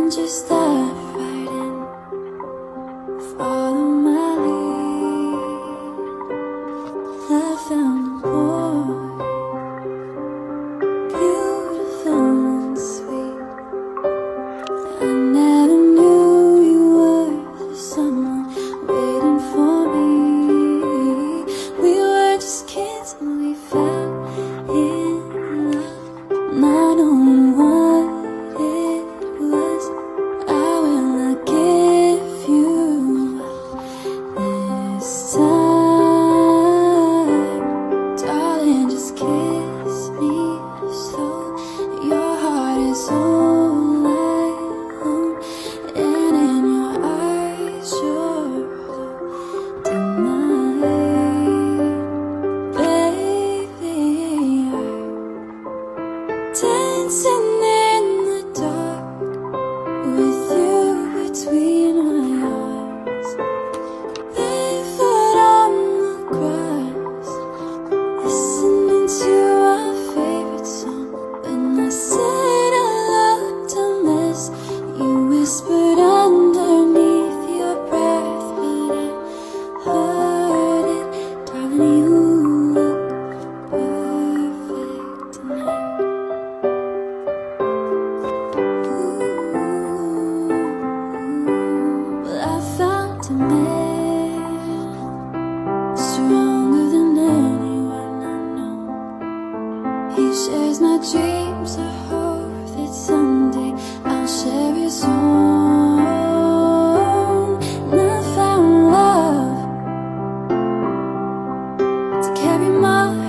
just dive right in, follow my lead. I found a boy, beautiful and sweet. I never knew you were the someone waiting for me. We were just kids and we fell in love, not knowing what it was. I will not give you this time, darling, just kiss me slow. Your heart is all I own, and in your eyes you're holding mine. Baby, I'm dancing in the dark with you between my arms, barefoot on the grass, listening to our favorite song. When I said I loved to miss, you whispered underneath your breath, but I heard it, darling, you look perfect tonight. Well, I found a man stronger than anyone I know. He shares my dreams. I hope that someday I'll share his own. And I found love to carry my